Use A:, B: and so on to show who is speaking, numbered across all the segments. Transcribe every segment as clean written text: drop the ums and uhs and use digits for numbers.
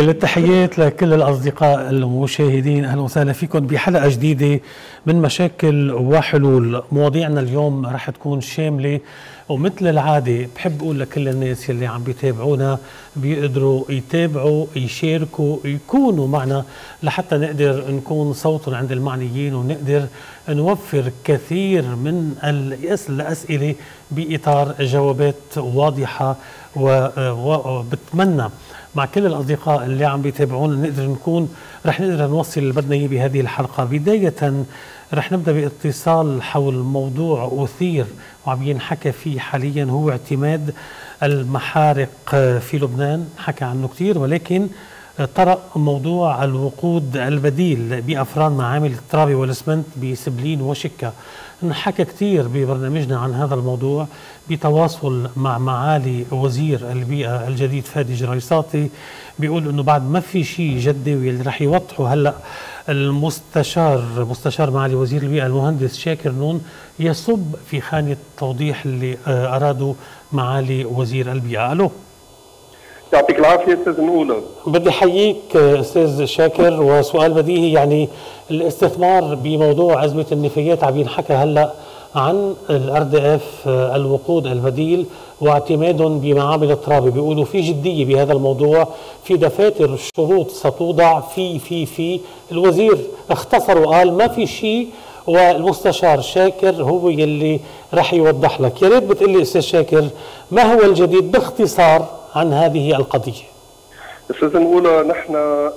A: كل التحيات لكل الأصدقاء المشاهدين، أهلا وسهلا فيكم بحلقة جديدة من مشاكل وحلول. مواضيعنا اليوم رح تكون شاملة، ومثل العادة بحب أقول لكل الناس اللي عم بيتابعونا بيقدروا يتابعوا، يشاركوا، يكونوا معنا لحتى نقدر نكون صوتهم عند المعنيين، ونقدر نوفر كثير من الأسئلة بإطار جوابات واضحة. وبتمنى مع كل الأصدقاء اللي عم بيتابعونا رح نقدر نوصل اللي بدنا إياه بهذه الحلقة. بداية رح نبدأ باتصال حول موضوع أثير وعم ينحكى فيه حاليا، هو اعتماد المحارق في لبنان. حكى عنه كثير، ولكن طرق موضوع الوقود البديل بأفران معامل الترابي والاسمنت بسبلين وشكا. نحكى كثير ببرنامجنا عن هذا الموضوع بتواصل مع معالي وزير البيئة الجديد فادي جريصاتي، بيقول انه بعد ما في شيء جدي واللي رح يوضحوا هلا مستشار معالي وزير البيئة المهندس شاكر نون يصب في خانة توضيح اللي أرادوا معالي وزير البيئة. ألو،
B: يعطيك العافية أستاذ نقولة.
A: بدي أحييك أستاذ شاكر، وسؤال بديهي، يعني الاستثمار بموضوع أزمة النفايات عم ينحكى هلا عن الRDF الوقود البديل واعتمادهم بمعامل الترابي. بيقولوا في جدية بهذا الموضوع، في دفاتر شروط ستوضع في الوزير اختصر وقال ما في شيء، والمستشار شاكر هو يلي رح يوضح لك. يا ريت بتقلي أستاذ شاكر ما هو الجديد باختصار عن هذه القضية.
B: أستاذ نقولة، نحن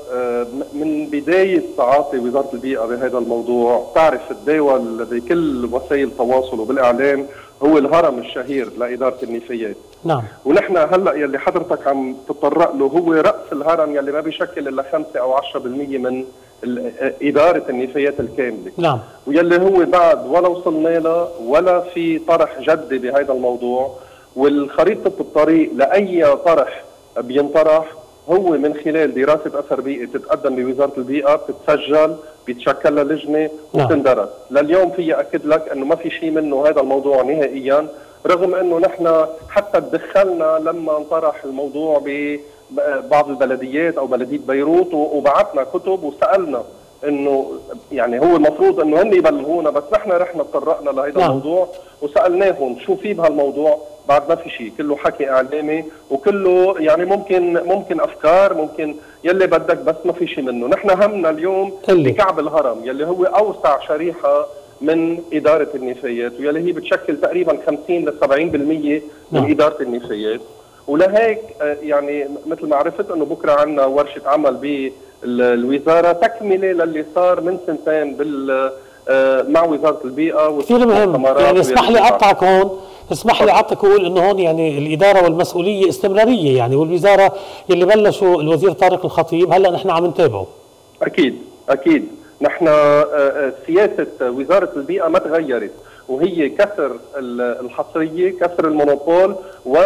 B: من بداية تعاطي وزارة البيئة بهذا الموضوع، تعرف تداول بكل وسائل التواصل وبالإعلام هو الهرم الشهير لإدارة النفايات.
A: نعم.
B: ونحن هلا يلي حضرتك عم تتطرق له هو رأس الهرم يلي ما بيشكل إلا 5 أو 10% من إدارة النفايات الكاملة.
A: نعم.
B: ويلي هو بعد ولا وصلنا له ولا في طرح جدي بهذا الموضوع. والخريطة الطريق لأي طرح بينطرح هو من خلال دراسة أثر بيئي تتقدم بوزارة البيئة، بتتسجل، بيتشكل لها لجنة وبتندرس. لليوم في أكد لك أنه ما في شيء منه هذا الموضوع نهائيا، رغم أنه نحن حتى تدخلنا لما انطرح الموضوع ببعض البلديات أو بلدية بيروت، وبعثنا كتب وسألنا انه يعني هو المفروض انه هن يبلغونا، بس نحن رحنا تطرقنا لهذا الموضوع وسالناهم شو في بهالموضوع. بعد ما في شيء، كله حكي اعلامي وكله يعني ممكن افكار، ممكن يلي بدك، بس ما في شيء منه. نحن همنا اليوم بكعب الهرم يلي هو اوسع شريحه من اداره النفايات، ويلي هي بتشكل تقريبا 50 ل 70% من اداره النفايات. ولهيك يعني مثل ما عرفت انه بكره عندنا ورشه عمل بالوزاره تكمله للي صار من سنتين مع وزاره البيئه.
A: كثير مهم. يعني اسمح لي اقطعك هون، اسمح لي اعطيك اقول انه هون يعني الاداره والمسؤوليه استمراريه، يعني والوزاره يلي بلشوا الوزير طارق الخطيب هلا نحن عم نتابعه.
B: اكيد نحن سياسه وزاره البيئه ما تغيرت، وهي كسر الحصريه، كسر المونوبول،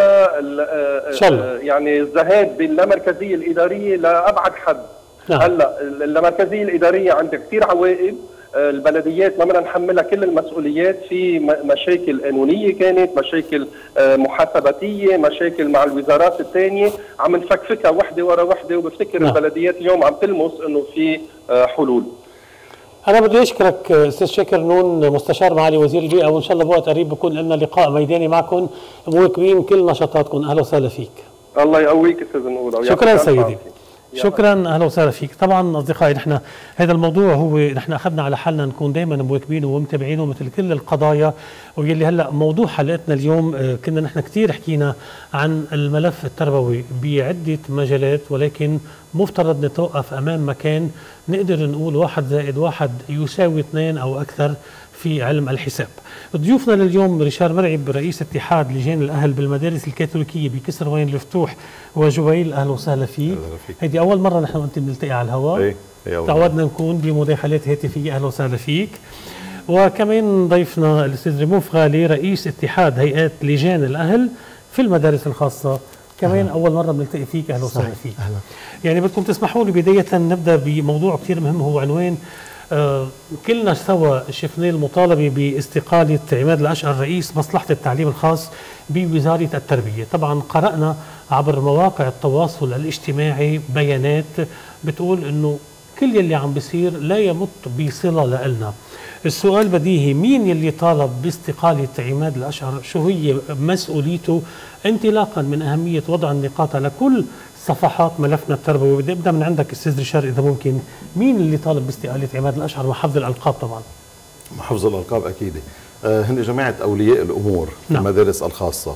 B: يعني الذهاب باللامركزيه الاداريه لابعد حد. نعم. هلا اللامركزيه الاداريه عندها كثير عوائد، البلديات ما بدنا نحملها كل المسؤوليات، في مشاكل قانونيه، كانت مشاكل محاسباتيه، مشاكل مع الوزارات الثانيه، عم نفكفكها وحده ورا وحده، وبفتكر البلديات اليوم عم تلمس انه في حلول.
A: أنا بدي أشكرك أستاذ شاكر نون، مستشار معالي وزير البيئة، وإن شاء الله بوقت قريب بكون لنا لقاء ميداني معكم، مواكبين كل نشاطاتكم. أهلا وسهلا فيك.
B: الله يقويك أستاذ نقول.
A: شكرا سيدي. شكرا، اهلا وسهلا فيك. طبعا اصدقائي، نحن هذا الموضوع نحن اخذنا على حالنا نكون دائما مواكبينه ومتابعينه مثل كل القضايا، ويلي هلا موضوع حلقتنا اليوم كنا نحن كثير حكينا عن الملف التربوي بعده مجالات، ولكن مفترض نتوقف امام مكان نقدر نقول 1 زائد 1 يساوي 2 او اكثر في علم الحساب. ضيوفنا لليوم ريشار مرعب، رئيس اتحاد لجان الاهل بالمدارس الكاثوليكيه بكسروين الفتوح وجبيل. اهلا وسهلا فيك. هيدي اول مره نحن وانت بنلتقي على الهواء، تعودنا نكون بمداخلات هاتفيه. اهلا وسهلا فيك. وكمان ضيفنا الاستاذ رموف غالي، رئيس اتحاد هيئات لجان الاهل في المدارس الخاصه، كمان اول مره بنلتقي فيك. اهلا وسهلا فيك. يعني بدكم تسمحوا لي بدايه نبدا بموضوع كثير مهم، هو عنوان كلنا سوا شفنا المطالبة باستقالة عماد الأشقر رئيس مصلحة التعليم الخاص بوزارة التربية. طبعا قرأنا عبر مواقع التواصل الاجتماعي بيانات بتقول أنه كل يلي عم بيصير لا يمت بصلة لنا. السؤال بديهي، مين يلي طالب باستقالة عماد الأشقر؟ شو هي مسؤوليته انطلاقا من أهمية وضع النقاط على كل صفحات ملفنا التربوي؟ بدي ابدا من عندك استاذ ريشار اذا ممكن، مين اللي طالب باستقاله عماد الاشقر مع حفظ الالقاب؟ طبعا
C: حفظ الالقاب اكيد هن جماعه اولياء الامور في المدارس الخاصه.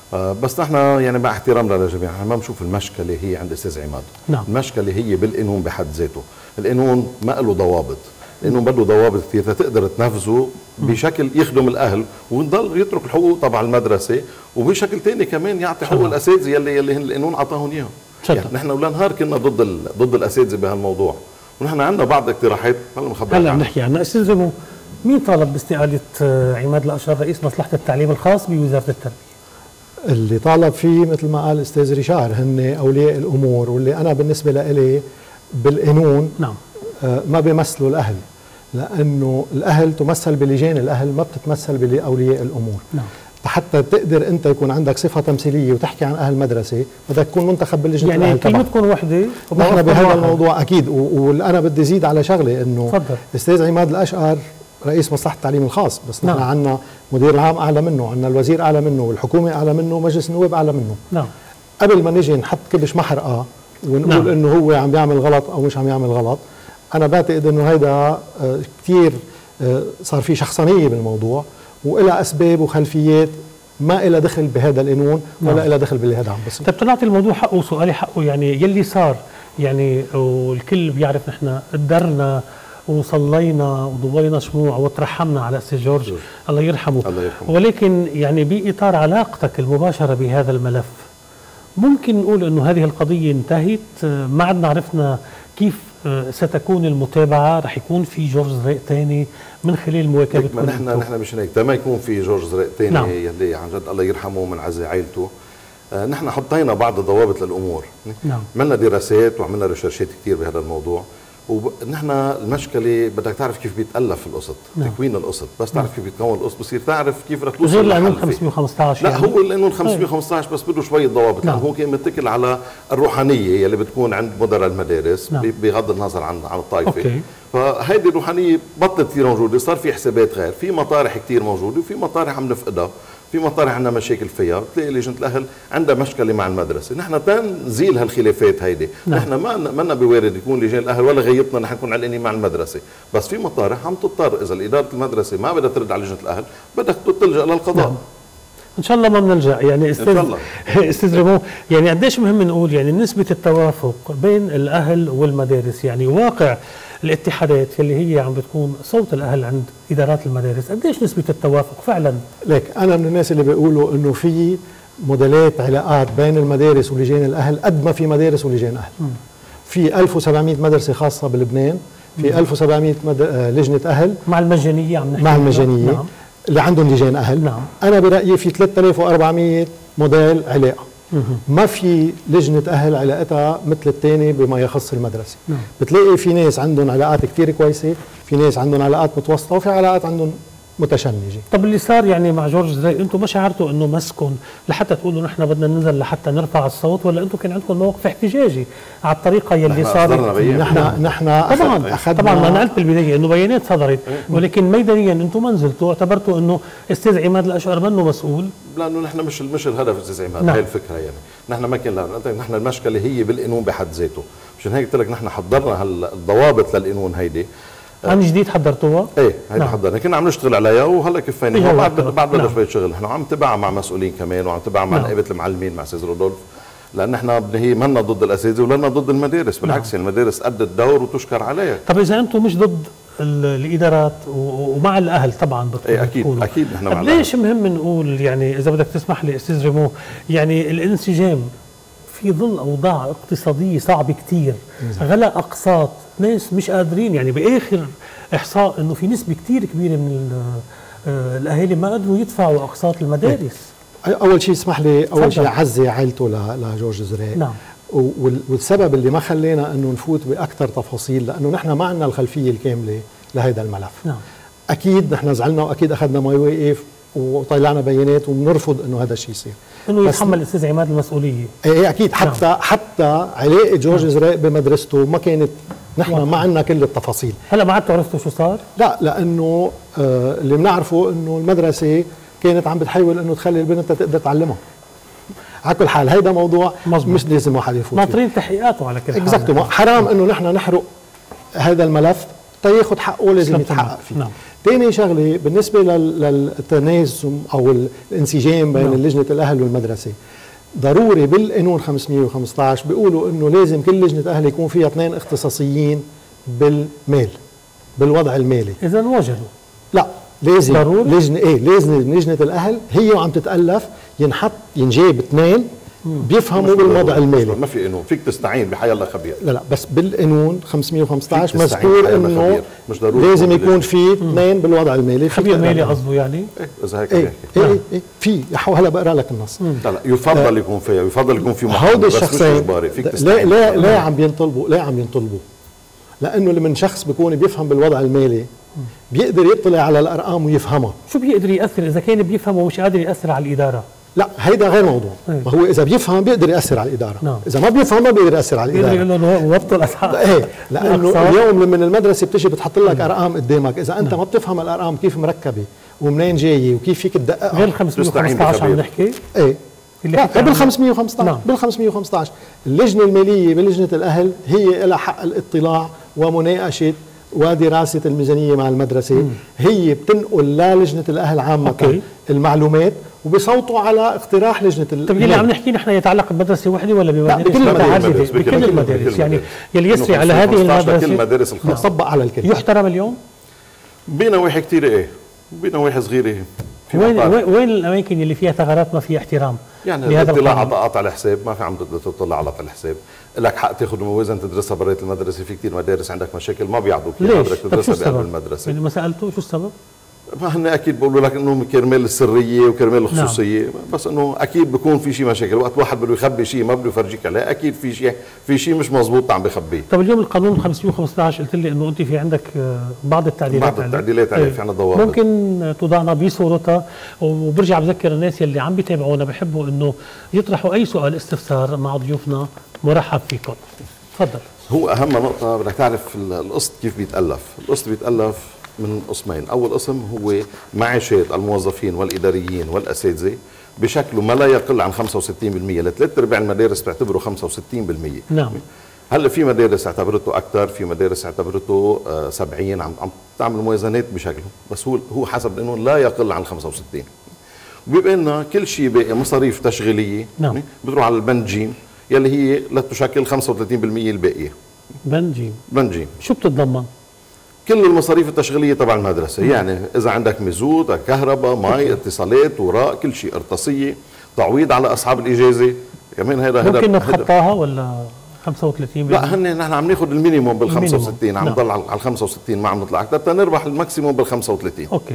C: بس نحن يعني مع احترامنا للجميع نحن ما بنشوف المشكله هي عند الاستاذ عماد. المشكله هي بالقانون بحد ذاته. القانون ما له ضوابط، القانون بده ضوابط كثير تقدر تنفذه بشكل يخدم الاهل ويضل يترك الحقوق تبع المدرسه، وبشكل ثاني كمان يعطي حقوق الاساتذه يلي القانون اعطاهم اياهم. يعني نحن ولا نهار كنا ضد الاساتذه بهالموضوع، ونحن عندنا بعض اقتراحات
A: هلا بنحكي عنها. استاذ رمو، مين طالب باستقاله عماد الاشقر رئيس مصلحه التعليم الخاص بوزاره التربيه؟
D: اللي طالب فيه مثل ما قال الاستاذ ريشار هن اولياء الامور، واللي انا بالنسبه لإلي بالقانون ما بيمثلوا الاهل، لانه الاهل تمثل بلجان الاهل، ما بتتمثل باولياء الامور. حتى تقدر انت يكون عندك صفه تمثيليه وتحكي عن اهل مدرسه بدك تكون منتخب بلجنه
A: يعني
D: الاهل.
A: يعني كلمتكم وحده.
D: نحن بهذا الموضوع اكيد، وانا بدي زيد على شغله انه الاستاذ عماد الاشقر رئيس مصلحه التعليم الخاص، بس نحن عندنا مدير العام اعلى منه، عندنا الوزير اعلى منه، والحكومه اعلى منه، ومجلس النواب اعلى منه. قبل ما نجي نحط كبش محرقه ونقول انه هو عم بيعمل غلط او مش عم يعمل غلط، انا بعتقد انه هيدا كثير صار في شخصنيه بالموضوع، وإلها اسباب وخلفيات ما إلها دخل بهذا القانون ولا إلها دخل باللي هذا عم بصير.
A: طيب طلعت الموضوع حقه وسؤالي حقه، يعني يلي صار يعني والكل بيعرف نحن قدرنا وصلينا وضوينا شموع وترحمنا على استاذ جورج الله يرحمه، ولكن يعني بإطار علاقتك المباشرة بهذا الملف ممكن نقول انه هذه القضية انتهت؟ ما عدنا عرفنا كيف ستكون المتابعة؟ رح يكون في جورج زريق ثاني من خلال مواكبة؟
C: نحن مش هيك ما يكون في جورج زريق ثاني يلي عن جد الله يرحمه من عزي عائلته. نحن حطينا بعض الضوابط للامور. عملنا دراسات وعملنا ريشيرشات كثير بهذا الموضوع، ونحن المشكله بدك تعرف كيف بيتالف القسط، تكوين القسط، بس تعرف كيف بيتكون القسط بصير تعرف كيف بدك توصل
A: غير القانون 515.
C: لا يعني هو القانون 515 بس بده شويه ضوابط، لانه هو كان متكل على الروحانيه يلي بتكون عند مدراء المدارس بغض النظر عن الطائفه. فهيدي الروحانيه بطلت كثير موجوده، صار في حسابات غير، في مطارح كثير موجوده وفي مطارح عم نفقدها، في مطارح عندنا مشاكل فيها، بتلاقي لجنه الاهل عندها مشكله مع المدرسه، نحن تنزيل هالخلافات هيدي، نحن ما بوارد يكون لجان الاهل ولا غيبتنا نحن نكون علقانين مع المدرسه، بس في مطارح عم تضطر اذا اداره المدرسه ما بدها ترد على لجنه الاهل بدك تلجا للقضاء.
A: ان شاء الله ما بنلجا. يعني استاذ رمو، يعني قديش مهم نقول يعني نسبه التوافق بين الاهل والمدارس، يعني واقع الاتحادات اللي هي عم بتكون صوت الاهل عند ادارات المدارس، قديش نسبه التوافق فعلا؟
D: ليك انا من الناس اللي بيقولوا انه في موديلات علاقات بين المدارس ولجان الاهل قد ما في مدارس ولجان اهل. في 1700 مدرسه خاصه بلبنان، في 1700 لجنه اهل
A: مع المجانيه، عم نحكي
D: مع المجانيه اللي عندهم لجان اهل. انا برايي في 3400 موديل علاقه. ما في لجنة أهل علاقتها مثل الثاني بما يخص المدرسة. بتلاقي في ناس عندهم علاقات كثير كويسة، في ناس عندهم علاقات متوسطة، وفي علاقات عندهم متشنجة.
A: طب اللي صار يعني مع جورج زريق، انتم ما شعرتوا انه مسكن لحتى تقولوا نحن بدنا ننزل لحتى نرفع الصوت، ولا انتم كان عندكم موقف احتجاجي على الطريقة يلي صارت؟
D: نحن
A: طبعا انا قلت بالبداية انه بيانات صدرت، ولكن ميدانيا انتم ما نزلتوا، اعتبرتوا انه استاذ عماد الاشقر منه مسؤول؟
C: لانه نحن مش الهدف استاذ عماد، هي الفكرة يعني. نحن ما كان نحن المشكلة هي بالقانون بحد ذاته، مشان هيك قلت لك نحن حضرنا الضوابط للقانون هيدي.
A: عن جديد حضرتوها؟
C: ايه هيدي حضرنا، كنا عم نشتغل عليها وهلا كفاية بعد بدنا شوية شغل، نحن عم نتابعها مع مسؤولين كمان، وعم نتابعها مع نقابة المعلمين مع استاذ رودولف، لان احنا هي منا ضد الاساتذه ولا ضد المدارس، بالعكس المدارس أدت دور وتشكر عليها.
A: طب اذا انتم مش ضد الادارات ومع الاهل طبعا
C: ايه اكيد نحن مع الاهل.
A: ليش مهم نقول يعني اذا بدك تسمح لي استاذ ريمو، يعني الانسجام في ظل اوضاع اقتصاديه صعبه كثير، غلاء اقساط، ناس مش قادرين، يعني باخر احصاء انه في نسبه كثير كبيره من الاهالي ما قدروا يدفعوا اقساط المدارس.
D: اول شيء اسمح لي اول شيء اعزي عائلته لجورج زريق. والسبب اللي ما خلينا انه نفوت باكثر تفاصيل لانه نحن ما عندنا الخلفيه الكامله لهذا الملف.
A: نعم.
D: اكيد نحن زعلنا واكيد اخذنا مواقف وطلعنا بيانات وبنرفض انه هذا الشيء يصير،
A: انه يتحمل الاستاذ عماد المسؤوليه.
D: ايه اكيد. حتى علاقه جورج زريق بمدرسته ما كانت، نحن ما عندنا كل التفاصيل.
A: هلا ما عدتوا عرفتوا شو صار؟
D: لا، لانه اللي بنعرفه انه المدرسه كانت عم بتحاول انه تخلي البنت تقدر تعلمها. على كل حال هيدا موضوع مزبوط. مش لازم واحد يفوت فيه.
A: ناطرين تحقيقاته على كل
D: حال. حرام انه نحن نحرق هذا الملف تياخذ حقه، لازم يتحقق فيه. نعم. ثاني شغله بالنسبه للتنازم او الانسجام بين لجنه الاهل والمدرسه، ضروري بالقانون 515 بيقولوا انه لازم كل لجنه اهل يكون فيها 2 اختصاصيين بالمال، بالوضع المالي.
A: اذا وجدوا؟
D: لا، لازم
A: ضروري؟
D: لازم لجنه الاهل هي وعم تتالف ينجاب 2 بيفهموا بالوضع المالي.
C: ما في قانون فيك تستعين بحي الله خبير.
D: لا بس بالقانون 515 مذكور انه لازم يكون في 2 بالوضع المالي.
A: خبير مالي قصده يعني؟
C: اذا هيك بيحكي.
D: ايه في هلا بقرا لك النص.
C: لا يفضل يكون فيها، يفضل يكون في
D: هودي الشخصين. لا عم ينطلبوا لانه لمن شخص بيكون بيفهم بالوضع المالي بيقدر يطلع على الارقام ويفهمها.
A: شو بيقدر ياثر اذا كان بيفهم ومش قادر ياثر على الاداره؟
D: لا، هيدا غير موضوع. ما هو اذا بيفهم بيقدر ياثر على الاداره.
A: نعم.
D: اذا ما بيفهم ما بيقدر ياثر على الاداره.
A: بيقدر يقول له وطوا الاسعار.
D: ايه، لانه اليوم لما المدرسه بتجي بتحط لك ارقام قدامك، اذا انت ما بتفهم الارقام كيف مركبه ومنين جايه وكيف فيك تدققها.
A: غير 515 عم نحكي؟
D: ايه بال 515. نعم. بال 515 اللجنه الماليه بلجنه الاهل هي لها حق الاطلاع ومناقشه ودراسه الميزانيه مع المدرسه. هي بتنقل للجنه الاهل عامه المعلومات وبيصوتوا على اقتراح لجنه
A: طيب اللي عم نحكي نحن يتعلق بمدرسه وحده ولا بمدارس؟ بكل المدارس يعني يلي يسري على هذه المدرسه
C: كل المدارس الخاصه
D: يطبق على الكل.
A: يحترم اليوم؟
C: بنواحي كثيره ايه، بنواحي صغيره.
A: وين الاماكن اللي فيها ثغرات ما فيها احترام؟
C: يعني الاطلاع على قطع الحساب، ما في عم تطلع على قطع الحساب، لك حق تاخذ موازنه تدرسها برات المدرسه. في كثير مدارس عندك مشاكل ما بيعطوك اياها، بدك تدرسها بقلب المدرسه.
A: يعني ما سالتوا شو السبب؟
C: ما هن اكيد بيقولوا لك انه كرمال السريه وكرمال الخصوصيه. نعم. بس انه اكيد بيكون في شيء مشاكل، وقت واحد بده يخبي شيء ما بده يفرجيك عليه، اكيد في شيء مش مزبوط عم بخبيه.
A: طب اليوم القانون 515 قلت لي انه انت في عندك بعض التعديلات
C: عليه في عندنا ضوابط
A: ممكن توضعنا بصورتها، وبرجع بذكر الناس يلي عم بيتابعونا بحبوا انه يطرحوا اي سؤال استفسار مع ضيوفنا، مرحب فيكم. تفضل.
C: هو اهم نقطه بدك تعرف القسط كيف بيتالف. القسط بيتالف من قسمين. اول قسم هو معاشات الموظفين والاداريين والاساتذه بشكله ما لا يقل عن 65%، ل3/4 المدارس بتعتبره 65%.
A: نعم.
C: هلا في مدارس اعتبرته اكثر، في مدارس اعتبرته 70 عم تعمل موازنات بشكله، بس هو حسب القانون لا يقل عن 65. وبيبقى لنا كل شيء باقي مصاريف تشغيليه.
A: نعم.
C: بتروح على البند جيم يلي هي لا تشكل 35% الباقيه.
A: بند جيم شو بتتضمن؟
C: كل المصاريف التشغيليه تبع المدرسه. يعني اذا عندك مزود، كهرباء، مي، اتصالات، وراء، كل شيء، ارتصيه، تعويض على اصحاب الاجازه كمان. هذا
A: ممكن نتخطاها ولا 35%؟
C: لا، نحن عم ناخذ المينيموم بال 65، عم نضل على ال 65، ما عم نطلع اكثر تنربح الماكسيموم بال 35.
A: اوكي.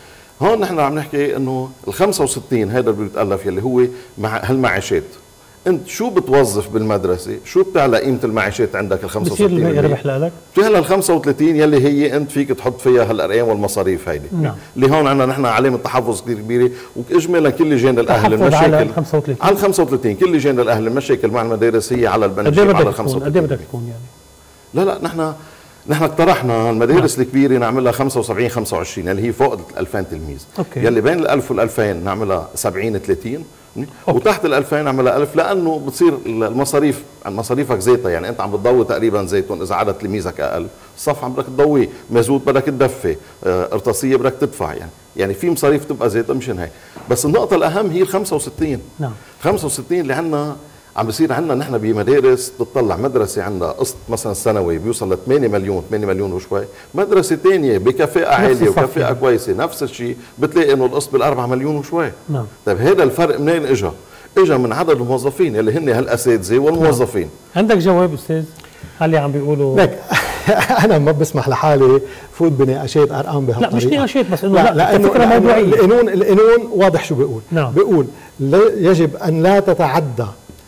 C: هون نحن عم نحكي انه ال 65 هذا اللي بيتالف يلي هو مع هالمعاشات. انت شو بتوظف بالمدرسه، شو بتعلى قيمه المعاشات عندك ال 65%؟
A: بصير الباقي ربح لك؟
C: بتعلى ال 35 يلي هي انت فيك تحط فيها هالارقام والمصاريف هيدي.
A: نعم.
C: اللي هون عندنا نحن علامه تحفظ كثير كبيره، واجمالا كل لجان الاهل المشاكل
A: على ال 35
C: على ال 35 كل لجان الاهل المشاكل مع المدارس هي على البند على ال 35.
A: قد ايه بدك تكون يعني؟
C: لا نحن اقترحنا المدارس الكبيره نعملها 75 25 اللي هي فوق ال 2000 تلميذ.
A: أوكي.
C: يلي بين ال 1000 وال 2000 نعملها 70 30. وتحت ال 2000 نعملها 1000، لانه بتصير المصاريف مصاريفك ذاتها. يعني انت عم بتضوي تقريبا زيتون اذا عدد تلاميذك اقل، الصف عم بدك تضويه، مازوت بدك تدفي، ارتصيه بدك تدفع، يعني في مصاريف تبقى ذاتها مشان هيك. بس النقطه الاهم هي ال 65.
A: نعم.
C: 65 اللي عندنا عم بصير عندنا نحن بمدارس بتطلع مدرسه عندها قسط مثلا سنوي بيوصل ل 8 مليون وشوي، مدرسه ثانيه بكفاءه عاليه وكفاءه كويسه نفس الشيء بتلاقي انه القسط بال 4 مليون وشوي.
A: نعم.
C: طيب هذا الفرق منين اجى؟ اجى من عدد الموظفين اللي هن هالاساتذه والموظفين.
A: نعم. عندك جواب استاذ؟ اللي عم بيقولوا
D: لك انا ما بسمح لحالي فوت بنقاشات ارقام بهالطريقه.
A: لا مش نقاشات، بس انه
D: لا
A: فكره موضوعيه.
D: القانون واضح شو بيقول.
A: نعم.
D: بيقول يجب ان لا تتعدى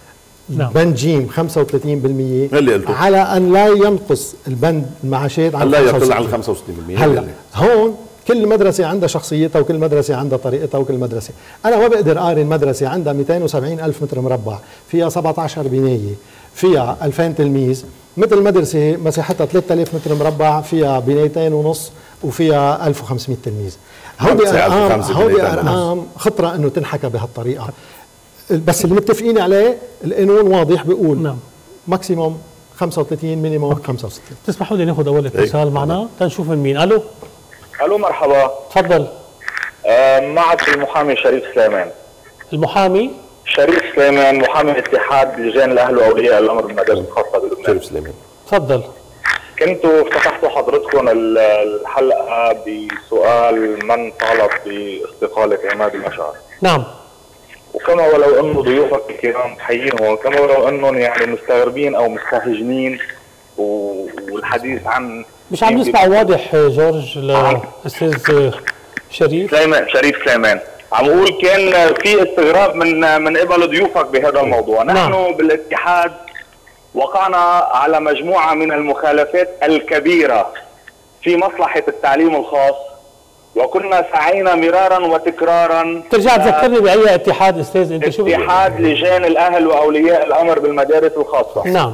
D: بند جيم 35% على ان لا ينقص البند المعاشات عن 65%.
C: لا يقل عن 65%.
D: هلا هون كل مدرسة عندها شخصيتها وكل مدرسة عندها طريقتها وكل مدرسة. أنا ما بقدر أقارن مدرسة عندها 270 ألف متر مربع فيها 17 بناية فيها 2000 تلميذ مثل مدرسة مساحتها 3000 متر مربع فيها بنايتين ونص وفيها 1500 تلميذ. هودي أرقام خطرة أنه تنحكى بهالطريقة. بس اللي متفقين عليه القانون واضح بيقول ماكسيموم 35 مينيموم 65.
A: تسمحوا لي ناخذ أول اتصال معنا تنشوف من مين. ألو
E: مرحبا.
A: تفضل.
E: معك المحامي شريف سليمان.
A: المحامي
E: شريف سليمان، محامي اتحاد لجان الاهل واولياء الامر بالمدارس الخاصه بلبنان.
C: شريف سليمان
A: تفضل.
E: كنتوا افتتحتوا حضرتكم الحلقه بسؤال من طالب باستقاله عماد الاشعر.
A: نعم.
E: وكما ولو انه ضيوفك الكرام حيين وكما ولو انهم يعني مستغربين او مستهجنين والحديث عن
A: مش عم نسمع واضح جورج لاستاذ شريف
E: سليمان. عم اقول كان في استغراب من قبل ضيوفك بهذا الموضوع. نحن بالاتحاد وقعنا على مجموعه من المخالفات الكبيره في مصلحه التعليم الخاص، وكنا سعينا مرارا وتكرارا.
A: ترجع تذكرني باي اتحاد استاذ انت؟ شو
E: اتحاد لجان الاهل واولياء الامر بالمدارس الخاصه.
A: نعم.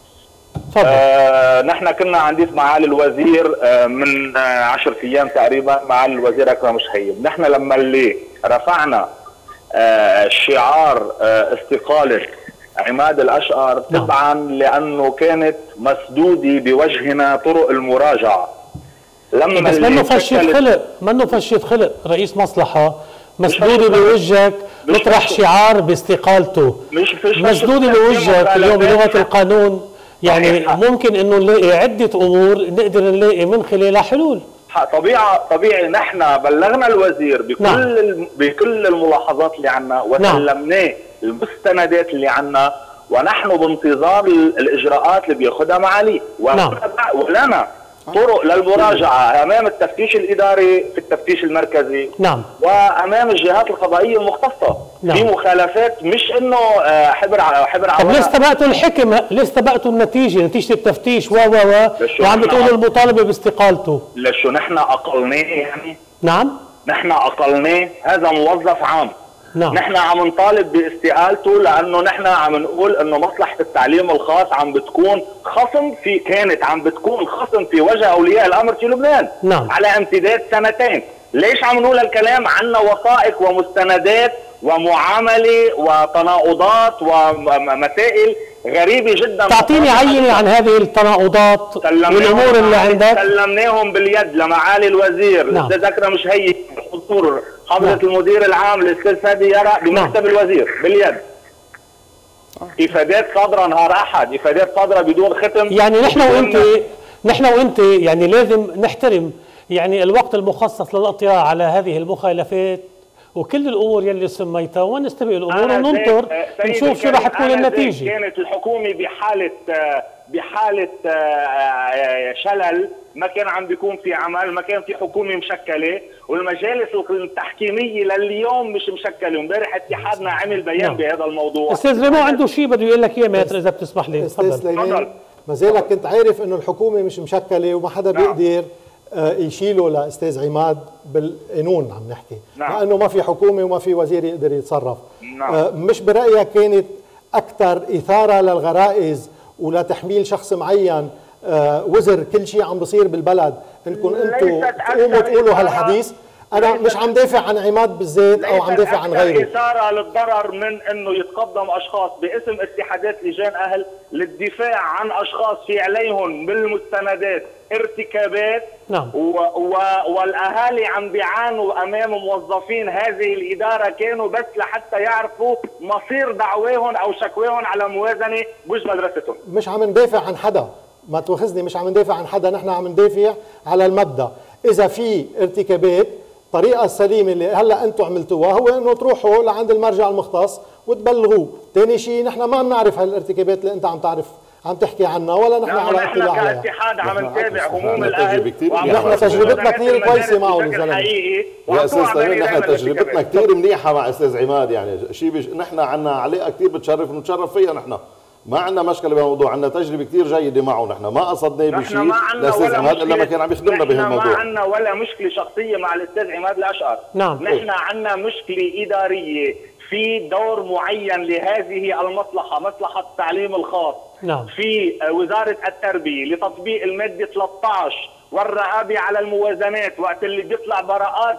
E: نحن كنا عنديس معالي الوزير من 10 ايام تقريبا، معالي الوزير اكرم شهيب. نحن لما اللي رفعنا شعار استقالة عماد الاشقر تبعا لانه كانت مسدودة بوجهنا طرق المراجعة.
A: لما بس منه فشيت خلق رئيس مصلحة مسدودة بوجهك نطرح شعار باستقالته. مسدودة بوجهك اليوم بلغة القانون. يعني ممكن انه نلاقي عدة امور نقدر نلاقي من خلالها حلول.
E: طبيعي نحن بلغنا الوزير بكل الملاحظات اللي عنا وسلمناه المستندات اللي عنا، ونحن بانتظار الاجراءات اللي بياخذها معاليه. ولنا طرق للمراجعه امام التفتيش الاداري في التفتيش المركزي. وامام الجهات القضائيه المختصه. في مخالفات مش انه حبر
A: طب ليه استبقتوا الحكم؟ ليه استبقتوا نتيجه التفتيش وعم بتقولوا المطالبه باستقالته؟
E: لشو نحن اقلناه يعني؟
A: نعم
E: نحن اقلناه، هذا موظف عام. نحن عم نطالب باستقالته لانه نحن عم نقول انه مصلحه التعليم الخاص عم بتكون خصم في وجه اولياء الامر في لبنان. على امتداد 2 سنين. ليش عم نقول الكلام؟ عنا وثائق ومستندات ومعامله وتناقضات ومسائل غريبه جدا.
A: تعطيني عينه عن هذه التناقضات والامور اللي عندك.
E: سلمناهم باليد لمعالي الوزير الاستاذ اكرم شهيب حضور حضرة المدير العام الاستاذ فادي يرى بمكتب الوزير باليد. افادات صادره نهار احد، افادات صادره بدون ختم.
A: يعني نحن وانت يعني لازم نحترم يعني الوقت المخصص للاطلاع على هذه المخالفات وكل الامور يلي سميتها ونستبق الامور وننطر نشوف شو رح تكون النتيجه.
E: كانت الحكومه بحاله شلل، ما كان عم بيكون في عمل، ما كان في حكومه مشكله، والمجالس التحكيميه لليوم مش مشكله. امبارح اتحادنا عمل بيان بهذا الموضوع.
A: استاذ ريمو عنده شيء بده يقول لك اياه ماتر اذا بتسمح لي.
D: تفضل. ما زالك كنت عارف انه الحكومه مش مشكله وما حدا بيقدر يشيله لاستاذ عماد بالقانون عم نحكي. لانه ما في حكومه وما في وزير يقدر يتصرف. مش برايك كانت اكثر اثاره للغرائز ولتحميل شخص معين وزر كل شيء عم بصير بالبلد انكم انتم تقوموا تقولوا هالحديث؟ انا مش عم دافع عن عماد بالذات او عم دافع عن غيره.
E: اثاره للضرر من انه يتقدم اشخاص باسم اتحادات لجان اهل للدفاع عن اشخاص في عليهم بالمستندات ارتكابات. والاهالي عم بيعانوا امام موظفين هذه الاداره كانوا بس لحتى يعرفوا مصير دعواهم او شكواهم على موازنه بوجه مدرستهم.
D: مش عم ندافع عن حدا، ما تواخذني، مش عم ندافع عن حدا، نحن عم ندافع على المبدا. اذا في ارتكابات الطريقه السليمه اللي هلا انتم عملتوها هو انه تروحوا لعند المرجع المختص وتبلغوه. ثاني شيء نحن ما بنعرف هالارتكابات اللي انت عم تحكي عنها ولا نحن على اطلاع عليها.
E: نحن كاتحاد عم نتابع هموم الاهل،
D: نحن تجربتنا كثير كويسه معه الزلمه.
C: يا استاذ طيب نحن تجربتنا كثير منيحه مع استاذ عماد، يعني شيء نحن عنا علاقه كثير بتشرف ونتشرف فيها. نحن ما عندنا مشكله بهالموضوع، عندنا تجربه كثير جيده معه. نحن ما قصدنا بشيء لاستاذ عماد الا ما كان عم يخدمنا بهالموضوع.
E: ما عندنا ولا مشكله شخصيه مع الاستاذ عماد الاشقر.
A: نعم.
E: نحن عندنا مشكله اداريه في دور معين لهذه المصلحه، مصلحه التعليم الخاص.
A: نعم.
E: في وزاره التربيه لتطبيق الماده 13 والرقابه على الموازنات، وقت اللي بيطلع براءات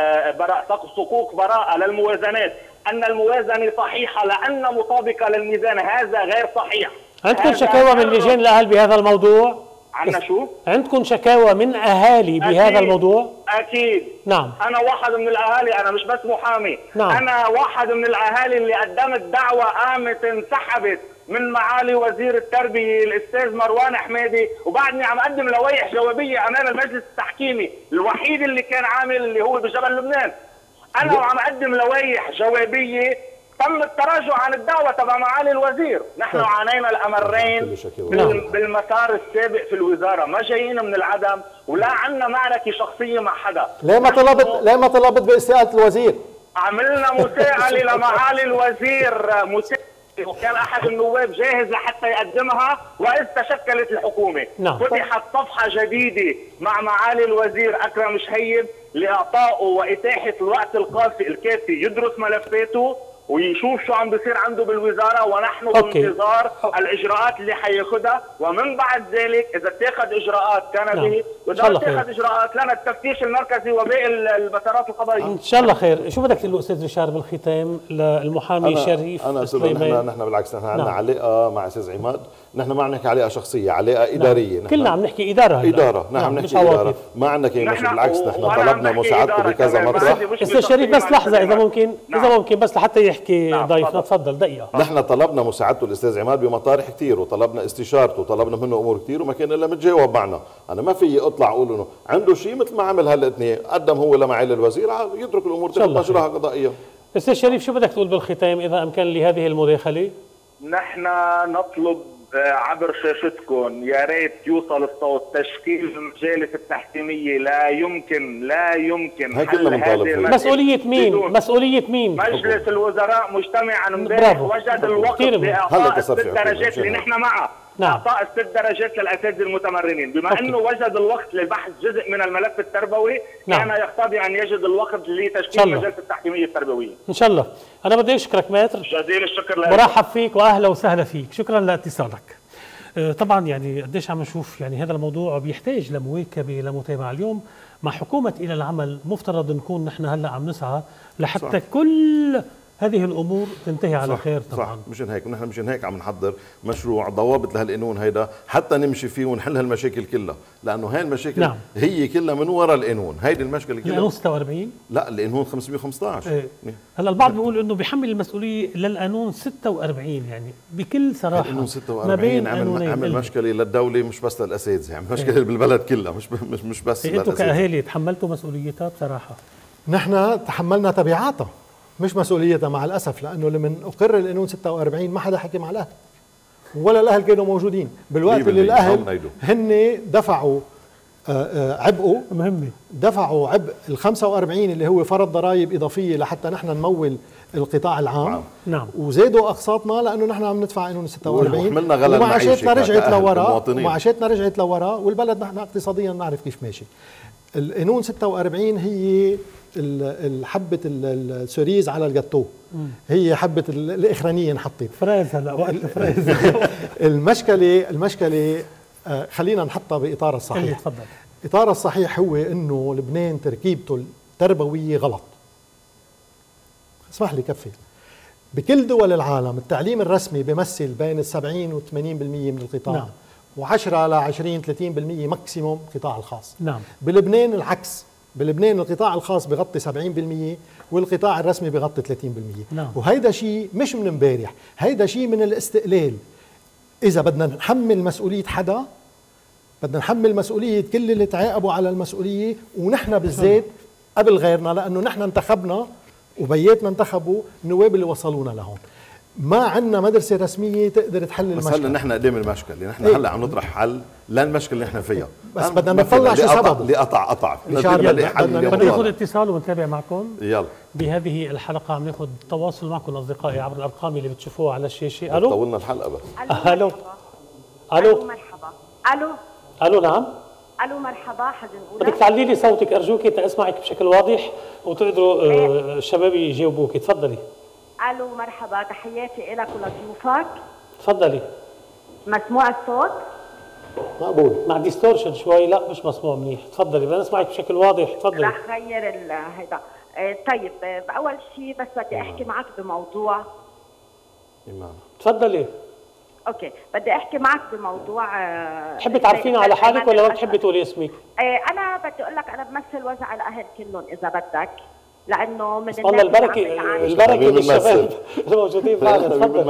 E: صكوك براءه للموازنات ان الموازنه صحيحه لان مطابقه للميزان، هذا غير صحيح.
A: عندكم شكاوى من لجان الاهل بهذا الموضوع؟
E: عندنا شو؟
A: عندكم شكاوى من اهالي بهذا الموضوع؟
E: اكيد.
A: نعم.
E: انا واحد من الاهالي، انا مش بس محامي.
A: نعم.
E: انا واحد من الاهالي اللي قدمت دعوه قامت انسحبت من معالي وزير التربيه الاستاذ مروان حمادي، وبعدني عم اقدم لوائح جوابيه امام المجلس التحكيمي الوحيد اللي كان عامل اللي هو بجبل لبنان. انا وعم اقدم لوائح جوابيه تم التراجع عن الدعوه تبع معالي الوزير. نحن عانينا الامرين بالمسار السابق في الوزاره، ما جايين من العدم ولا عندنا معركه شخصيه مع حدا.
D: ليه ما طلبت باستقاله الوزير؟
E: عملنا مساءله لمعالي الوزير، وكان احد النواب جاهز لحتى يقدمها واذ تشكلت الحكومه.
A: نعم.
E: فتحت صفحه جديده مع معالي الوزير اكرم شهيب لاعطائه واتاحه الوقت الكافي يدرس ملفاته ويشوف شو عم بيصير عنده بالوزاره، ونحن بانتظار الاجراءات اللي حياخذها، ومن بعد ذلك اذا اتخذ اجراءات كان به، واذا اتخذ اجراءات لنا التفتيش المركزي وباقي المسارات القضائيه.
A: ان شاء الله خير. شو بدك تقول له استاذ رشار بالختام للمحامي شريف؟
C: انا سليمان، نحن بالعكس نحن عندنا علاقه مع استاذ عماد، نحن ما عم نحكي علاقه شخصيه، علاقه اداريه.
A: كلنا عم نحكي اداره.
C: نحن عم نحكي اداره، ما عندنا كلمه. بالعكس نحن طلبنا مساعدته بكذا مطرح.
A: استاذ شريف بس لحظه اذا ممكن، اذا ممكن بس لحتى يحكي ضيفنا. تفضل دقيقه.
C: نحن طلبنا مساعدته الاستاذ عماد بمطارح كثير، وطلبنا استشارته، وطلبنا منه امور كثير، وما كان الا متجاوب معنا. انا ما في اطلع اقول انه عنده شيء مثل ما عمل هالاثنين، قدم هو لمعالي الوزير يترك الامور تاخذ مجراها قضائيا.
A: استاذ شريف شو بدك تقول بالختام اذا امكن لي هذه المداخله؟
E: نحن نطلب عبر شاشتكم يا ريت يوصل الصوت تشكيل المجالس التحكيميه. لا يمكن
A: مسؤوليه مين؟ مسؤوليه مين؟
E: مجلس الوزراء مجتمعا امبارح وجد الوقت لاعطاء الست درجات اللي نحن معها.
A: نعم.
E: اعطاء الست درجات للاساتذه المتمرنين، بما انه وجد الوقت لبحث جزء من الملف التربوي. نعم. كان يقتضي ان يجد الوقت لتشكيل المجالس التحكيميه التربويه. ان
A: شاء الله. انا بدي اشكرك ماتر،
E: جزيل الشكر لك،
A: مرحب فيك واهلا وسهلا فيك، شكرا لاتصالك. طبعا يعني قديش عم نشوف يعني هذا الموضوع بيحتاج لمواكبه لمتابعه. اليوم مع حكومه الى العمل مفترض نكون نحن هلا عم نسعى لحتى كل هذه الامور تنتهي على خير. طبعا
C: صح. مشان هيك نحن مشان هيك عم نحضر مشروع ضوابط لهالقانون هيدا حتى نمشي فيه ونحل هالمشاكل كلها، لانه هاي المشاكل
A: نعم.
C: هي كلها من وراء القانون. هيدي المشكله كلها
A: القانون 46
C: لا القانون 515.
A: هلا البعض بيقول انه بيحمل المسؤوليه للقانون 46. يعني بكل صراحه
C: القانون 46 عمل مشكله للدوله مش بس للاساتذه، عمل مشكله بالبلد كلها، مش بس
A: انتم كاهالي تحملتوا مسؤوليتها بصراحه؟
D: نحن تحملنا تبعاتها مش مسؤوليتها مع الاسف، لانه لمن اقر القانون 46 ما حدا حكي مع الاهل ولا الاهل كانوا موجودين بالوقت اللي الاهل هن دفعوا عبئه مهمه، دفعوا عبء ال 45 اللي هو فرض ضرائب اضافيه لحتى نحن نمول القطاع العام.
A: نعم.
D: وزادوا اقساطنا لانه نحن عم ندفع قانون 46
C: وحملنا غلا
D: ومعاشاتنا رجعت لورا والبلد نحن اقتصاديا نعرف كيف ماشي. القانون 46 هي الحبة السوريز على الجاتو، هي حبة الإخرانية انحطت
A: فراز. هلا وقت الفراز.
D: المشكلة خلينا نحطها بإطارها الصحيح.
A: تفضل.
D: إطارها الصحيح هو إنه لبنان تركيبته التربوية غلط. اسمح لي كفي. بكل دول العالم التعليم الرسمي بيمثل بين 70 و 80% من القطاع.
A: نعم.
D: و10 ل 20 30% ماكسيموم القطاع الخاص.
A: نعم.
D: بلبنان العكس، بلبنان القطاع الخاص بغطي 70% والقطاع الرسمي بغطي 30%.
A: نعم.
D: وهيدا شيء مش من امبارح، هيدا شيء من الاستقلال. إذا بدنا نحمل مسؤولية حدا بدنا نحمل مسؤولية كل اللي تعاقبوا على المسؤولية، ونحن بالذات قبل غيرنا، لأنه نحن انتخبنا وبياتنا انتخبوا النواب اللي وصلونا لهون. ما عندنا مدرسه رسميه تقدر تحل المشكله.
C: بس هلا نحن قدام المشكله، نحن هلا عم نطرح حل للمشكله اللي نحن فيها،
D: بس بدنا نطلع شو سببه.
C: اللي قطع
A: بدنا ناخذ اتصال ونتابع معكم.
C: يلا
A: بهذه الحلقه عم ناخذ تواصل معكم اصدقائي عبر الارقام اللي بتشوفوها على الشاشه. الو،
C: طولنا الحلقه بس.
A: الو
F: الو مرحبا.
A: الو نعم.
F: الو مرحبا. حدا نقول
A: بدك تعلي لي صوتك ارجوك تسمعك بشكل واضح وتقدروا الشباب يجاوبوك. تفضلي.
F: الو مرحبا، تحياتي لك ولضيوفك.
A: تفضلي.
F: مسموع الصوت؟
D: مقبول.
A: مع ديستورشن شوي. لا مش مسموع منيح. تفضلي بدنا نسمعك بشكل واضح. تفضلي.
F: رح غير هيدا. طيب اول شيء بس بدي احكي معك بموضوع.
C: إيمان
A: تفضلي.
F: اوكي، بدي احكي معك بموضوع.
A: تحبي تعرفينا على حالك ولا ما بتحبي تقولي اسمك؟
F: انا بدي اقول لك انا بمثل وزع الاهل كلهم اذا بدك، لانه من
A: والله البركه بالشباب الموجودين معنا. تفضل.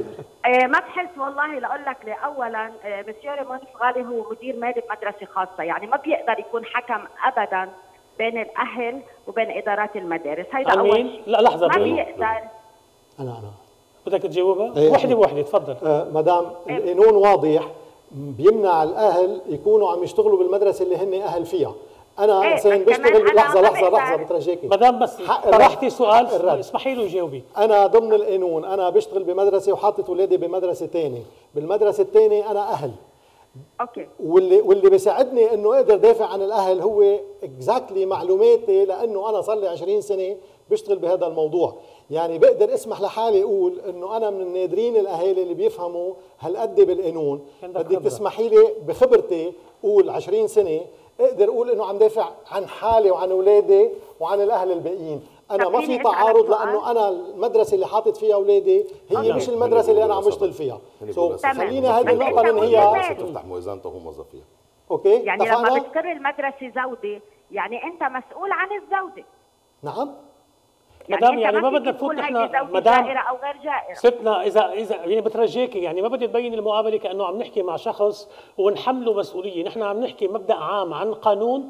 F: ما بحس والله لاقول لك اولا مسيو ريمون فغالي هو مدير مالي بمدرسه خاصه، يعني ما بيقدر يكون حكم ابدا بين الاهل وبين ادارات المدارس. هيدا اول شيء.
A: لا لحظه
F: ما بيقدر.
D: انا
A: بدك تجاوبها؟ وحده بوحده. تفضل.
D: مدام القانون واضح بيمنع الاهل يكونوا عم يشتغلوا بالمدرسه اللي هن اهل فيها. انا انسان بشتغل. لحظه بترجيكي
A: مدام بس طرحتي سؤال اسمحي له يجاوبي.
D: انا ضمن القانون انا بشتغل بمدرسه وحاطط اولادي بمدرسه ثانيه، بالمدرسه الثانيه انا اهل.
F: اوكي.
D: واللي بيساعدني انه اقدر دافع عن الاهل هو اكزاكتلي معلوماتي، لانه انا صار لي 20 سنه بشتغل بهذا الموضوع. يعني بقدر اسمح لحالي اقول انه انا من النادرين الاهالي اللي بيفهموا هالقد بالقانون. بدك تسمحي لي بخبرتي قول 20 سنه اقدر اقول انه عم دافع عن حالي وعن اولادي وعن الاهل الباقيين. انا ما في تعارض، لانه انا المدرسه اللي حاطط فيها اولادي هي مش المدرسه اللي انا عم بشتغل فيها. خلينا هذه النقطه ننهيها.
C: تفتح موازنته وهو موظف فيها.
D: اوكي
F: يعني لما بتقر المدرسه زوجه يعني انت مسؤول عن الزوجه.
D: نعم.
A: مدام يعني ما بدنا نفوت نحن
F: مدام جائره او غير جائره.
A: ستنا اذا يعني بترجيكي يعني ما بدي تبين المقابله كانه عم نحكي مع شخص ونحمله مسؤوليه. نحن عم نحكي مبدا عام عن قانون